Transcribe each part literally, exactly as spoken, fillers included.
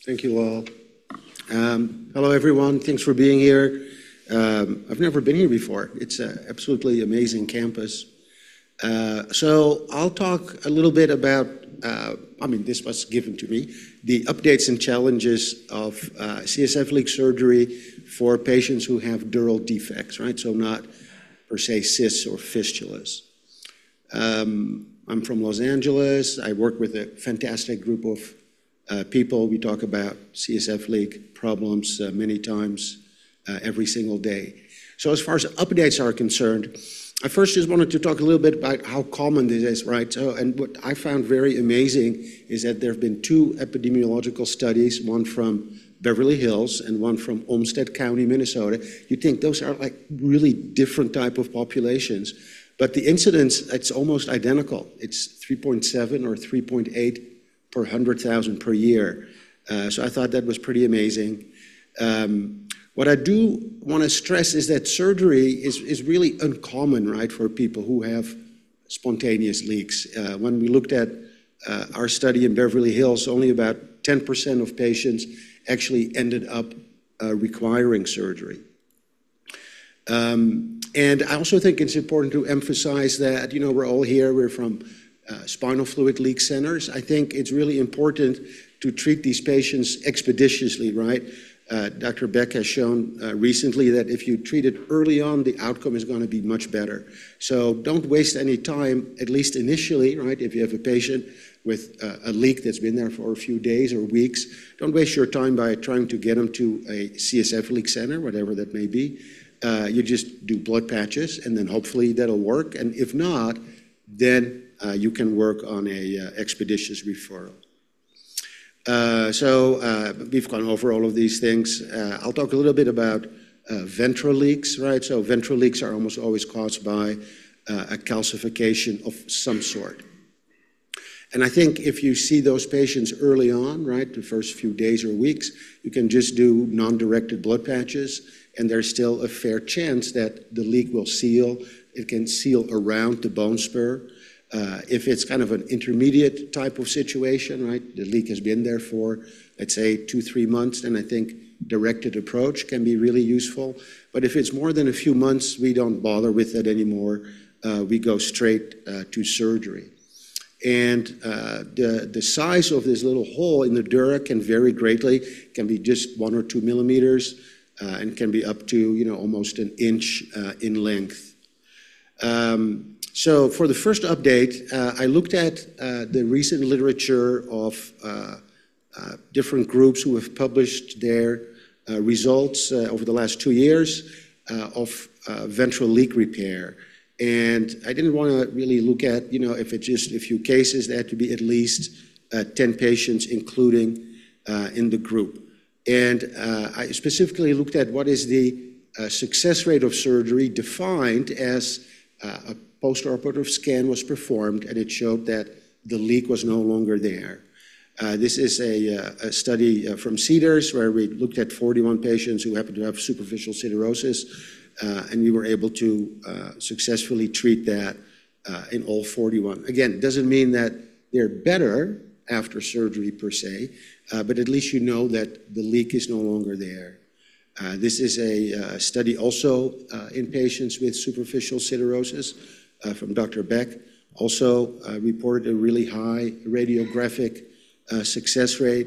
Thank you all. Um, hello, everyone. Thanks for being here. Um, I've never been here before. It's an absolutely amazing campus. Uh, so I'll talk a little bit about, uh, I mean, this was given to me, the updates and challenges of uh, C S F leak surgery for patients who have dural defects, right? So not per se cysts or fistulas. Um, I'm from Los Angeles. I work with a fantastic group of uh, people. We talk about C S F leak problems uh, many times uh, every single day. So as far as updates are concerned, I first just wanted to talk a little bit about how common this is, right? So, and what I found very amazing is that there have been two epidemiological studies, one from Beverly Hills and one from Olmsted County, Minnesota. You think those are like really different type of populations, but the incidence, it's almost identical. It's three point seven or three point eight per one hundred thousand per year. Uh, so I thought that was pretty amazing. Um, What I do want to stress is that surgery is, is really uncommon, right, for people who have spontaneous leaks. Uh, when we looked at uh, our study in Beverly Hills, only about ten percent of patients actually ended up uh, requiring surgery. Um, and I also think it's important to emphasize that, you know, we're all here, we're from uh, spinal fluid leak centers. I think it's really important to treat these patients expeditiously, right? Uh, Doctor Beck has shown uh, recently that if you treat it early on, the outcome is going to be much better. So don't waste any time, at least initially, right? If you have a patient with uh, a leak that's been there for a few days or weeks, don't waste your time by trying to get them to a C S F leak center, whatever that may be. Uh, you just do blood patches, and then hopefully that'll work. And if not, then uh, you can work on a uh, expeditious referral. Uh, so uh, we've gone over all of these things. Uh, I'll talk a little bit about uh, ventral leaks, right? So ventral leaks are almost always caused by uh, a calcification of some sort. And I think if you see those patients early on, right, the first few days or weeks, you can just do non-directed blood patches, and there's still a fair chance that the leak will seal. It can seal around the bone spur. Uh, if it's kind of an intermediate type of situation, right, the leak has been there for, let's say, two, three months, then I think directed approach can be really useful. But if it's more than a few months, we don't bother with it anymore. Uh, we go straight uh, to surgery. And uh, the, the size of this little hole in the dura can vary greatly. It can be just one or two millimeters uh, and can be up to, you know, almost an inch uh, in length. Um, So for the first update, uh, I looked at uh, the recent literature of uh, uh, different groups who have published their uh, results uh, over the last two years uh, of uh, ventral leak repair. And I didn't want to really look at, you know, if it's just a few cases, there had to be at least uh, ten patients, including uh, in the group. And uh, I specifically looked at what is the uh, success rate of surgery defined as uh, a post-operative scan was performed, and it showed that the leak was no longer there. Uh, this is a, uh, a study uh, from Cedars, where we looked at forty-one patients who happened to have superficial siderosis, uh, and we were able to uh, successfully treat that uh, in all forty-one. Again, it doesn't mean that they're better after surgery per se, uh, but at least you know that the leak is no longer there. Uh, this is a uh, study also uh, in patients with superficial siderosis, Uh, from Doctor Beck, also uh, reported a really high radiographic uh, success rate.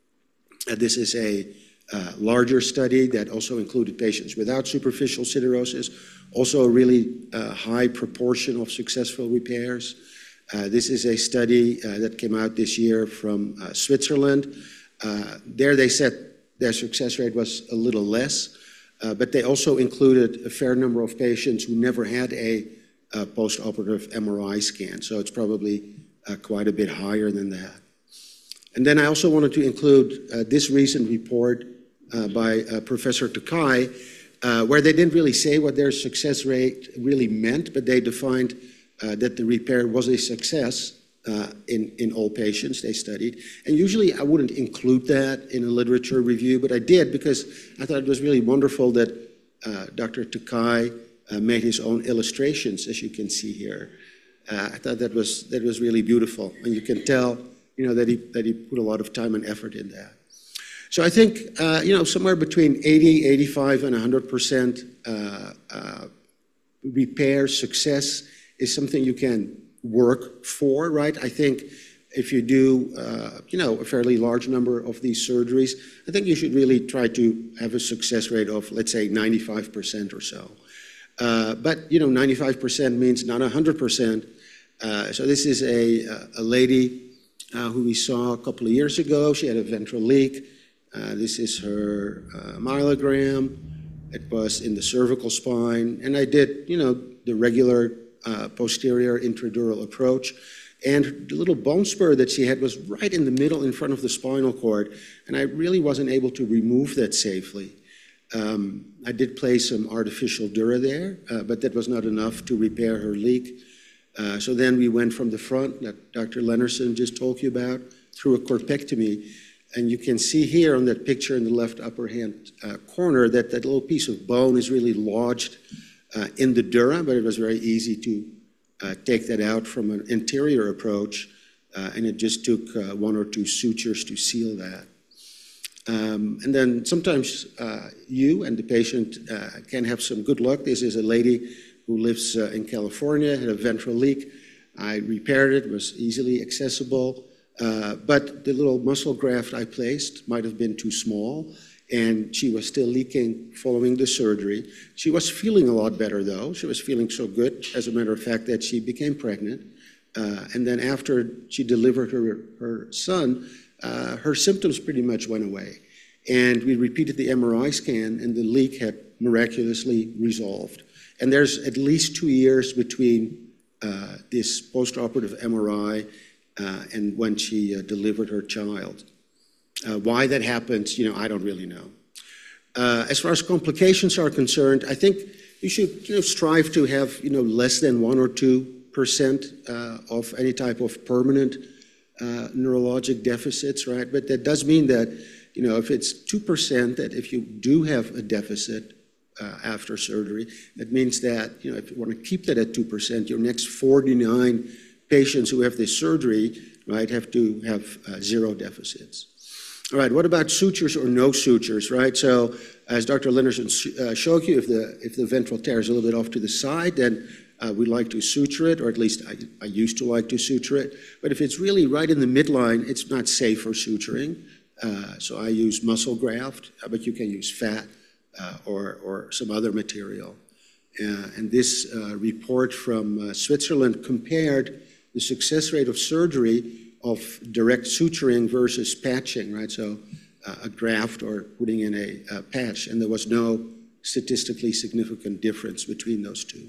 Uh, this is a uh, larger study that also included patients without superficial siderosis, also a really uh, high proportion of successful repairs. Uh, this is a study uh, that came out this year from uh, Switzerland. Uh, there they said their success rate was a little less, uh, but they also included a fair number of patients who never had a Uh, post-operative M R I scan, so it's probably uh, quite a bit higher than that. And then I also wanted to include uh, this recent report uh, by uh, Professor Takai, uh, where they didn't really say what their success rate really meant, but they defined uh, that the repair was a success uh, in, in all patients they studied. And usually I wouldn't include that in a literature review, but I did because I thought it was really wonderful that uh, Doctor Takai Uh, made his own illustrations, as you can see here. Uh, I thought that was that was really beautiful, and you can tell, you know, that he that he put a lot of time and effort in that. So I think, uh, you know, somewhere between eighty, eighty-five, and one hundred percent uh, uh, repair success is something you can work for, right? I think if you do, uh, you know, a fairly large number of these surgeries, I think you should really try to have a success rate of, let's say, ninety-five percent or so. Uh, but, you know, ninety-five percent means not one hundred percent. Uh, so this is a, a lady uh, who we saw a couple of years ago. She had a ventral leak. Uh, this is her uh, myelogram. It was in the cervical spine. And I did, you know, the regular uh, posterior intradural approach. And the little bone spur that she had was right in the middle in front of the spinal cord. And I really wasn't able to remove that safely. Um, I did place some artificial dura there, uh, but that was not enough to repair her leak. Uh, so then we went from the front that Doctor Lennerson just told you about through a corpectomy. And you can see here on that picture in the left upper hand uh, corner that that little piece of bone is really lodged uh, in the dura, but it was very easy to uh, take that out from an interior approach. Uh, and it just took uh, one or two sutures to seal that. Um, and then sometimes uh, you and the patient uh, can have some good luck. This is a lady who lives uh, in California, had a ventral leak. I repaired it, it was easily accessible. Uh, but the little muscle graft I placed might have been too small, and she was still leaking following the surgery. She was feeling a lot better, though. She was feeling so good, as a matter of fact, that she became pregnant. Uh, and then after she delivered her, her son, uh, her symptoms pretty much went away. And we repeated the M R I scan, and the leak had miraculously resolved. And there's at least two years between uh, this postoperative M R I uh, and when she uh, delivered her child. Uh, why that happens, you know, I don't really know. Uh, as far as complications are concerned, I think you should, you know, strive to have, you know, less than one or two percent uh, of any type of permanent uh, neurologic deficits, right? But that does mean that, you know, if it's two percent, that if you do have a deficit uh, after surgery, that means that, you know, if you want to keep that at two percent, your next forty-nine patients who have this surgery, right, have to have uh, zero deficits. All right, what about sutures or no sutures, right? So as Doctor Lennerson uh, showed you, if the, if the ventral tear is a little bit off to the side, then uh, we like to suture it, or at least I, I used to like to suture it. But if it's really right in the midline, it's not safe for suturing. Uh, so I use muscle graft, uh, but you can use fat uh, or, or some other material. Uh, and this uh, report from uh, Switzerland compared the success rate of surgery of direct suturing versus patching, right? So uh, a graft or putting in a, a patch, and there was no statistically significant difference between those two.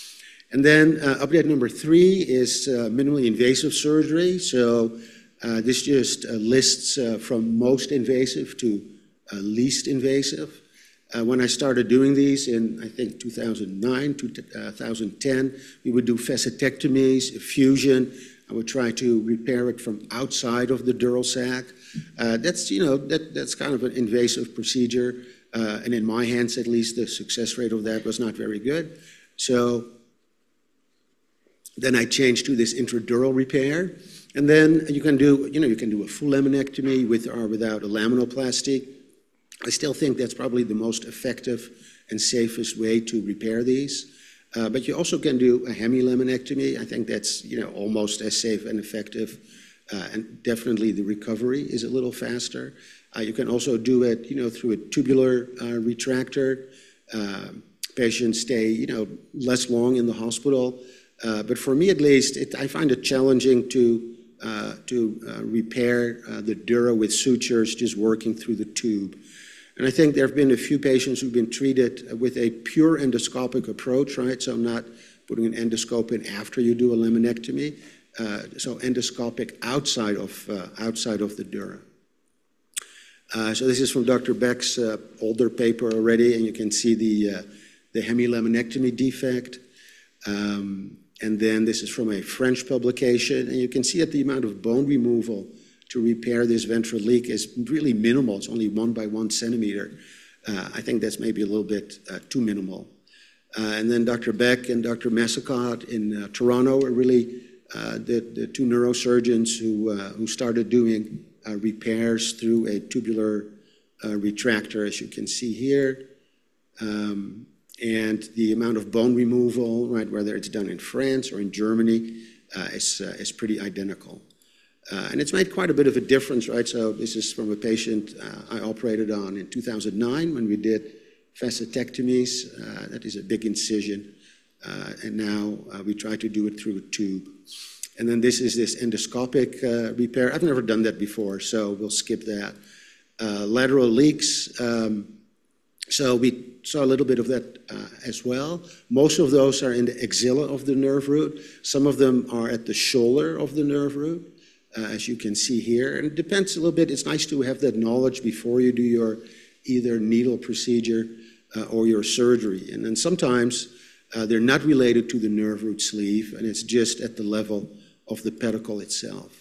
And then uh, update number three is uh, minimally invasive surgery. So uh, this just uh, lists uh, from most invasive to uh, least invasive. Uh, when I started doing these in, I think, two thousand nine, two thousand ten, we would do facetectomies, effusion. I would try to repair it from outside of the dural sac. Uh, that's, you know, that, that's kind of an invasive procedure. Uh, and in my hands, at least, the success rate of that was not very good. So then I changed to this intradural repair. And then you can do, you know, you can do a full laminectomy with or without a laminoplasty. I still think that's probably the most effective and safest way to repair these. Uh, but you also can do a hemilaminectomy. I think that's, you know, almost as safe and effective. Uh, and definitely the recovery is a little faster. Uh, you can also do it, you know, through a tubular uh, retractor. Uh, patients stay, you know, less long in the hospital. Uh, but for me, at least, it, I find it challenging to, uh, to uh, repair uh, the dura with sutures just working through the tube. And I think there have been a few patients who've been treated with a pure endoscopic approach, right? So not putting an endoscope in after you do a laminectomy. Uh, so endoscopic outside of, uh, outside of the dura. Uh, so this is from Doctor Beck's uh, older paper already, and you can see the, uh, the hemilaminectomy defect. Um, and then this is from a French publication, and you can see that the amount of bone removal to repair this ventral leak is really minimal. It's only one by one centimeter. Uh, I think that's maybe a little bit uh, too minimal. Uh, and then Doctor Beck and Doctor Massacott in uh, Toronto are really uh, the, the two neurosurgeons who, uh, who started doing uh, repairs through a tubular uh, retractor, as you can see here. Um, and the amount of bone removal, right, whether it's done in France or in Germany, uh, is, uh, is pretty identical. Uh, and it's made quite a bit of a difference, right? So this is from a patient uh, I operated on in two thousand nine when we did facetectomies. Uh, that is a big incision. Uh, and now uh, we try to do it through a tube. And then this is this endoscopic uh, repair. I've never done that before, so we'll skip that. Uh, lateral leaks. Um, so we saw a little bit of that uh, as well. Most of those are in the axilla of the nerve root. Some of them are at the shoulder of the nerve root, uh, as you can see here. And it depends a little bit. It's nice to have that knowledge before you do your either needle procedure uh, or your surgery. And then sometimes uh, they're not related to the nerve root sleeve, and it's just at the level of the pedicle itself.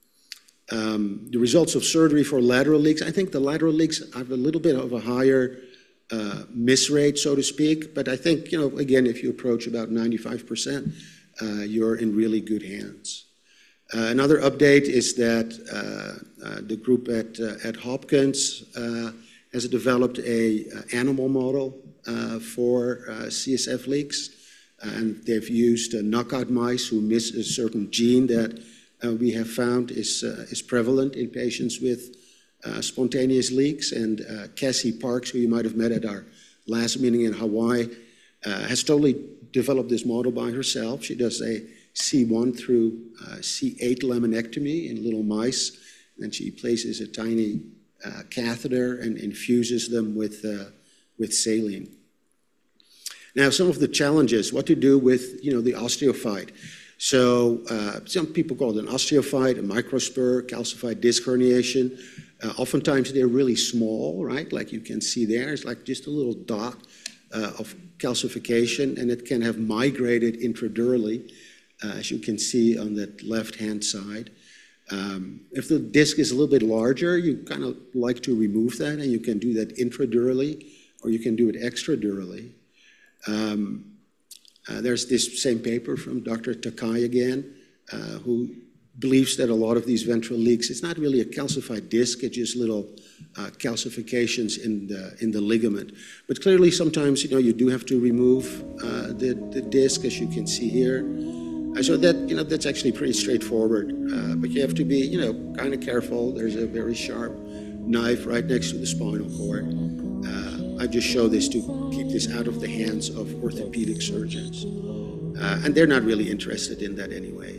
Um, the results of surgery for lateral leaks, I think the lateral leaks have a little bit of a higher uh, miss rate, so to speak, but I think, you know, again, if you approach about ninety-five percent, uh, you're in really good hands. Uh, another update is that uh, uh, the group at, uh, at Hopkins uh, has developed a uh, animal model uh, for uh, C S F leaks, and they've used uh, knockout mice who miss a certain gene that uh, we have found is, uh, is prevalent in patients with uh, spontaneous leaks. And uh, Cassie Parks, who you might have met at our last meeting in Hawaii, uh, has totally developed this model by herself. She does a C one through uh, C eight laminectomy in little mice, and she places a tiny uh, catheter and infuses them with, uh, with saline. Now, some of the challenges, what to do with, you know, the osteophyte. So uh, some people call it an osteophyte, a microspur, calcified disc herniation. Uh, oftentimes they're really small, right? Like you can see there, it's like just a little dot uh, of calcification, and it can have migrated intradurally, uh, as you can see on that left-hand side. Um, if the disc is a little bit larger, you kind of like to remove that, and you can do that intradurally, or you can do it extradurally. Um, uh, there's this same paper from Doctor Takai again, uh, who believes that a lot of these ventral leaks, it's not really a calcified disc, it's just little uh, calcifications in the, in the ligament. But clearly sometimes, you know, you do have to remove uh, the, the disc, as you can see here. Uh, so that, you know, that's actually pretty straightforward, uh, but you have to be, you know, kind of careful. There's a very sharp knife right next to the spinal cord. Uh, I just show this to keep this out of the hands of orthopedic surgeons. Uh, and they're not really interested in that anyway.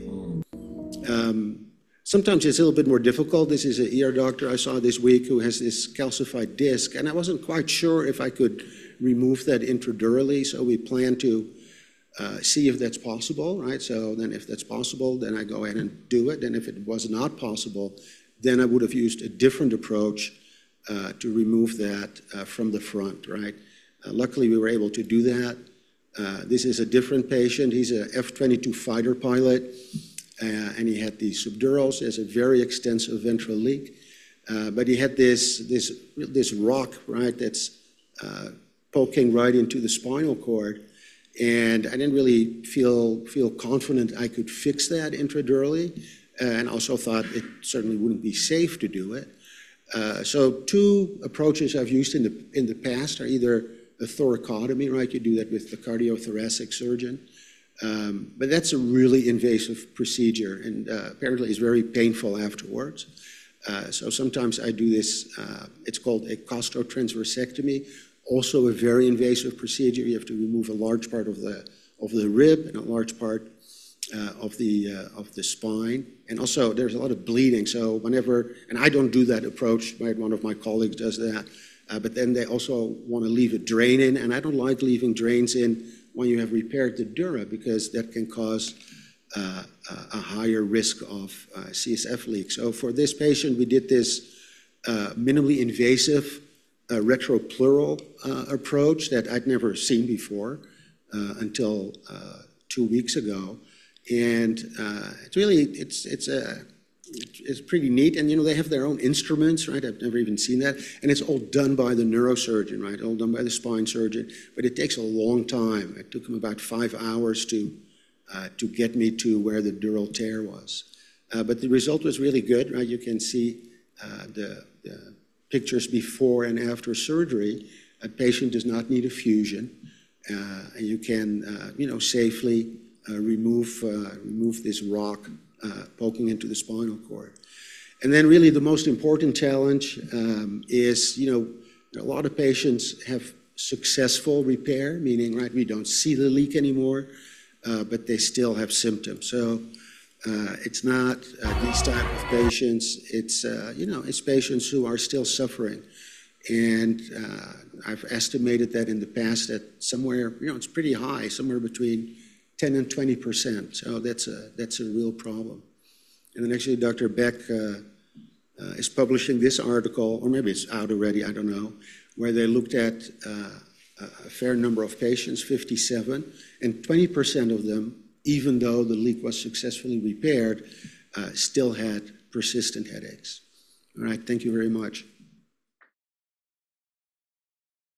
Um, sometimes it's a little bit more difficult. This is an E R doctor I saw this week who has this calcified disc, and I wasn't quite sure if I could remove that intradurally, so we plan to uh, see if that's possible, right? So then if that's possible, then I go ahead and do it, and if it was not possible, then I would have used a different approach uh, to remove that uh, from the front, right? Uh, luckily, we were able to do that. Uh, this is a different patient. He's a F twenty-two fighter pilot. Uh, and he had these subdurals. There's a very extensive ventral leak. Uh, but he had this, this, this rock, right, that's uh, poking right into the spinal cord. And I didn't really feel, feel confident I could fix that intradurally. Uh, and also thought it certainly wouldn't be safe to do it. Uh, so two approaches I've used in the, in the past are either a thoracotomy, right? You do that with the cardiothoracic surgeon. Um, but that's a really invasive procedure, and uh, apparently it's very painful afterwards. Uh, so sometimes I do this, uh, it's called a costotransversectomy, also a very invasive procedure. You have to remove a large part of the, of the rib and a large part uh, of, the, uh, of the spine. And also there's a lot of bleeding, so whenever, and I don't do that approach, right? One of my colleagues does that, uh, but then they also want to leave a drain in, and I don't like leaving drains in when you have repaired the dura, because that can cause uh, a higher risk of uh, C S F leak. So for this patient, we did this uh, minimally invasive uh, retropleural uh, approach that I'd never seen before uh, until uh, two weeks ago. And uh, it's really, it's, it's, a, it's pretty neat. And, you know, they have their own instruments, right? I've never even seen that. And it's all done by the neurosurgeon, right? All done by the spine surgeon. But it takes a long time. It took him about five hours to, uh, to get me to where the dural tear was. Uh, but the result was really good, right? You can see uh, the, the pictures before and after surgery. A patient does not need a fusion. Uh, and you can, uh, you know, safely uh, remove, uh, remove this rock uh, poking into the spinal cord. And then really the most important challenge um, is, you know, a lot of patients have successful repair, meaning, right, we don't see the leak anymore, uh, but they still have symptoms. So uh, it's not uh, these type of patients, it's, uh, you know, it's patients who are still suffering. And uh, I've estimated that in the past that somewhere, you know, it's pretty high, somewhere between ten and twenty percent. So that's a, that's a real problem. And then actually Doctor Beck uh, uh, is publishing this article, or maybe it's out already, I don't know, where they looked at uh, a fair number of patients, fifty-seven, and twenty percent of them, even though the leak was successfully repaired, uh, still had persistent headaches. All right, thank you very much.